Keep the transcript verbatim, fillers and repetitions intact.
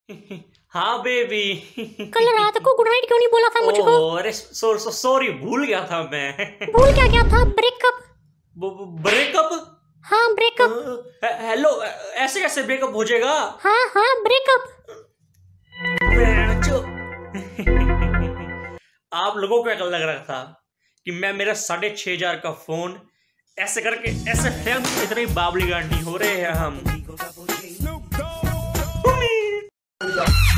हाँ बेबी। कल रात को गुड नाइट क्यों नहीं बोला था मुझको? अरे सॉरी, भूल गया था मैं। भूल क्या गया था? ब्रेकअप। ब्रेकअप? हाँ ब्रेकअप। हेलो, ऐसे कैसे ब्रेकअप हो जाएगा? हाँ हाँ ब्रेकअप। आप लोगों को क्या लग रहा था कि मैं मेरा साढ़े छह हजार का फोन ऐसे करके ऐसे फेंक, इतनी बाबली गांडी हो रहे हैं हम।